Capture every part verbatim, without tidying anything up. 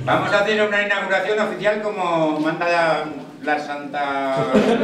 Vamos a hacer una inauguración oficial como manda la, la Santa...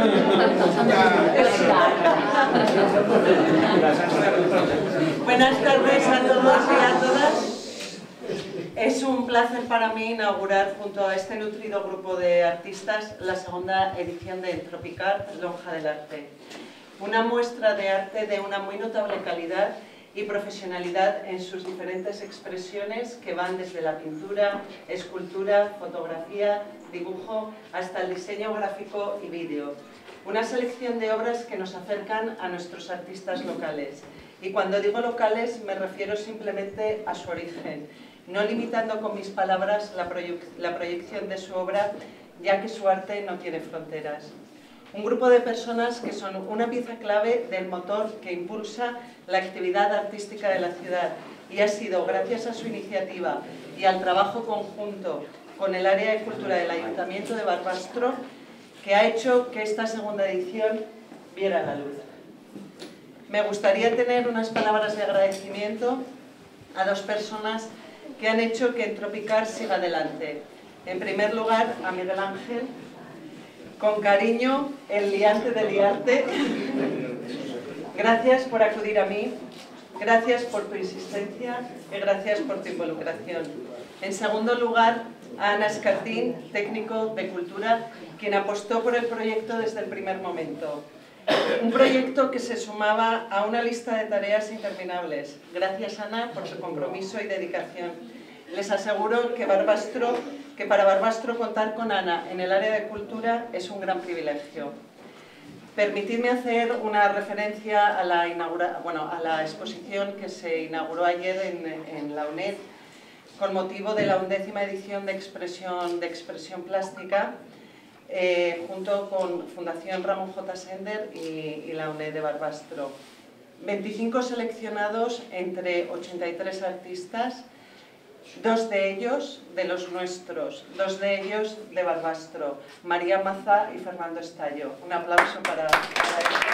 Buenas tardes a todos y a todas. Es un placer para mí inaugurar junto a este nutrido grupo de artistas la segunda edición de Entropicart, Lonja del Arte. Una muestra de arte de una muy notable calidad y profesionalidad en sus diferentes expresiones que van desde la pintura, escultura, fotografía, dibujo, hasta el diseño gráfico y vídeo. Una selección de obras que nos acercan a nuestros artistas locales. Y cuando digo locales me refiero simplemente a su origen, no limitando con mis palabras la, proyec la proyección de su obra, ya que su arte no tiene fronteras. Un grupo de personas que son una pieza clave del motor que impulsa la actividad artística de la ciudad y ha sido gracias a su iniciativa y al trabajo conjunto con el área de cultura del Ayuntamiento de Barbastro que ha hecho que esta segunda edición viera la luz. Me gustaría tener unas palabras de agradecimiento a dos personas que han hecho que Entropicart siga adelante. En primer lugar, a Miguel Ángel, con cariño, el liante de liarte. Gracias por acudir a mí, gracias por tu insistencia y gracias por tu involucración. En segundo lugar, a Ana Escartín, técnico de cultura, quien apostó por el proyecto desde el primer momento. Un proyecto que se sumaba a una lista de tareas interminables. Gracias, Ana, por tu compromiso y dedicación. Les aseguro que, Barbastro, que para Barbastro contar con Ana en el área de cultura es un gran privilegio. Permitidme hacer una referencia a la, inaugura, bueno, a la exposición que se inauguró ayer en, en la UNED con motivo de la undécima edición de Expresión, de expresión Plástica, eh, junto con Fundación Ramón J. Sender y, y la UNED de Barbastro. veinticinco seleccionados entre ochenta y tres artistas, dos de ellos de los nuestros, dos de ellos de Barbastro, María Maza y Fernando Estallo. Un aplauso para, para ellos.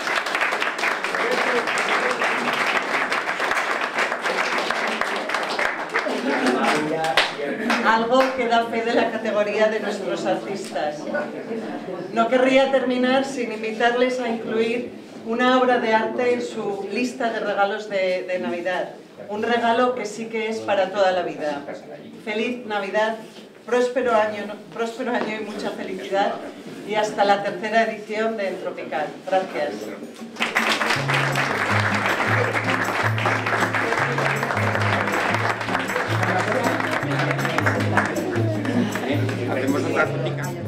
Algo que da fe de la categoría de nuestros artistas. No querría terminar sin invitarles a incluir una obra de arte en su lista de regalos de, de Navidad. Un regalo que sí que es para toda la vida. Feliz Navidad, próspero año, próspero año y mucha felicidad. Y hasta la tercera edición de Entropicart. Gracias. Hacemos otra fotica.